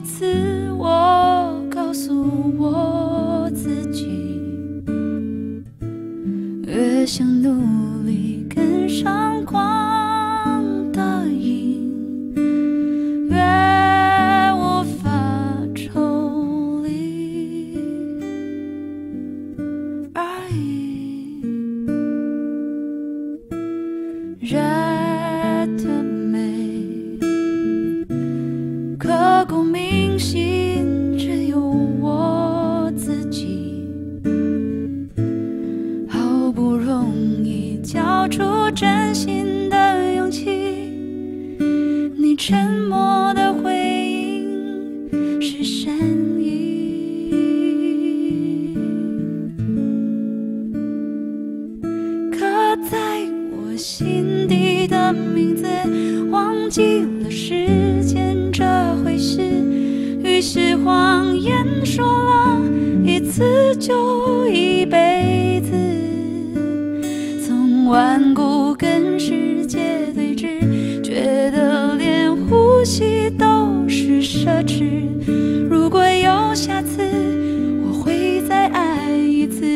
次我告诉我自己，越想努力跟上光的影，越无法抽离而已。热的美，刻骨铭心，只有我自己。好不容易交出真心的勇气，你沉默的回应是善意。刻在我心底的名字，忘记了时间这回事，于是谎言说了一次就一辈子。从顽固跟世界对峙，觉得连呼吸都是奢侈。如果有下次，我会再爱一次。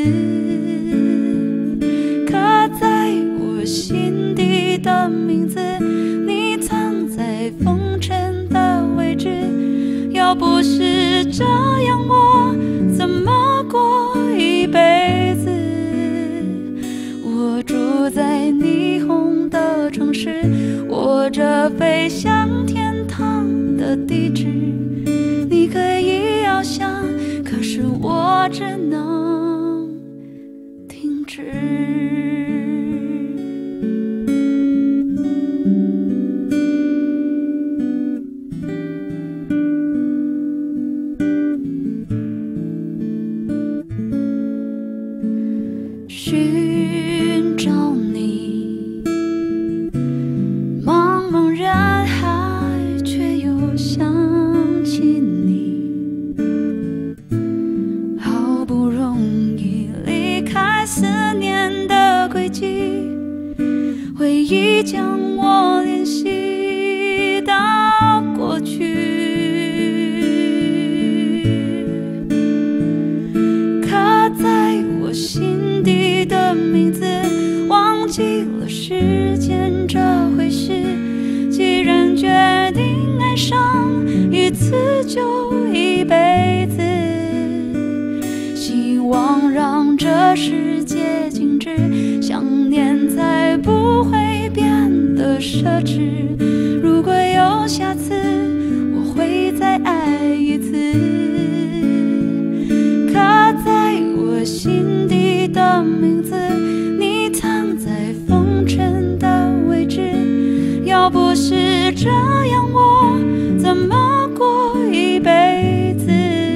刻在我心底的名字，你藏在风尘的位置。要不是这样，我怎么过一辈子？我住在霓虹的城市，握着飞向天堂的地址。你可以翱翔，可是我只能停止。寻找你，茫茫人海，却又想起你。好不容易离开思念的轨迹，回忆将我联系到过去。刻在我心底的名字，忘记了时间这回事。既然决定爱上一次就一辈子，希望让这世界静止，想念才不会变得奢侈。如果有下次，我会再爱一次。刻在我心底的名字，你藏在风尘的位置。要不是这样，我怎么过一辈子？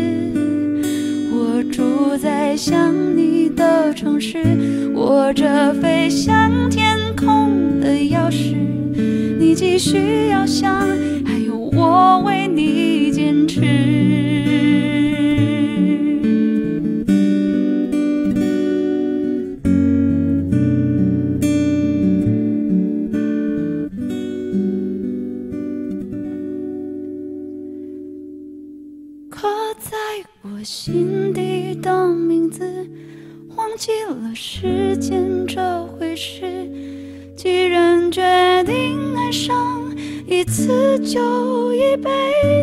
我住在想你的城市，握着飞向天空的钥匙。你继续翱翔，还有我为你坚持。刻在我心底的名字，忘记了时间这回事。既然决定爱上一次就一辈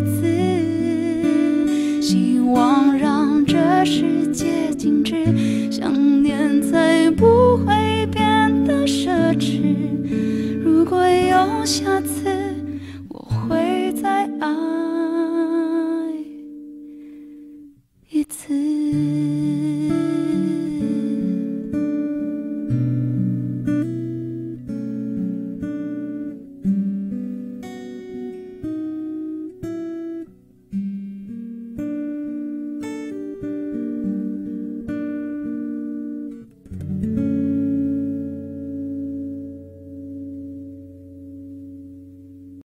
子，希望让这世界静止，想念才不会变得奢侈。如果有下次，